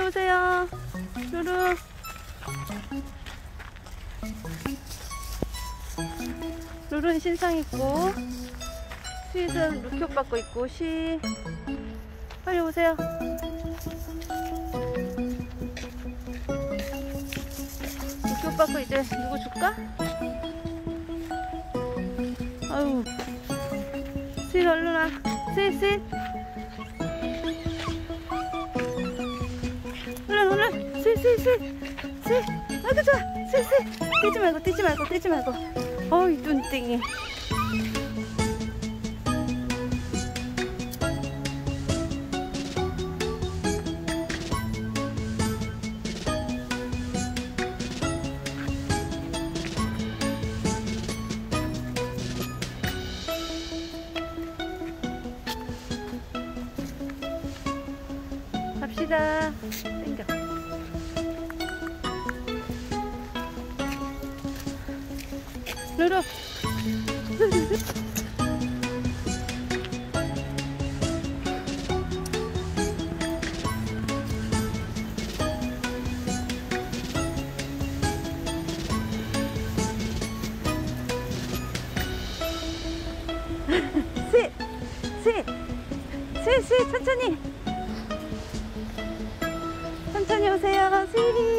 오세요. 루루. 루루는 신상 있고, 스윗은 루키 오빠 거 있고, 시. 빨리 오세요. 루키 오빠 거 이제 누구 줄까? 아유. 스윗 얼른 와. 스윗. 얼른. 스윗. 아이고 좋아. 스윗. 뛰지 말고. 어이 눈땡이. 갑시다. 땡겨. 루루. 스윗 천천히 오세요. 스윗.